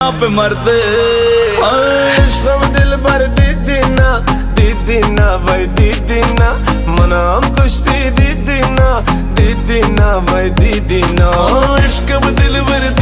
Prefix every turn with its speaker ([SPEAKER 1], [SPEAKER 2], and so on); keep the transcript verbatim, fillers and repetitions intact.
[SPEAKER 1] आप मरते
[SPEAKER 2] इश्क में दिल भर दीदी ना दीदी ना भाई दीदी ना मना हम कुश्ती दीदी ना दीदी ना भाई दीदी ना इश्क में दिल भर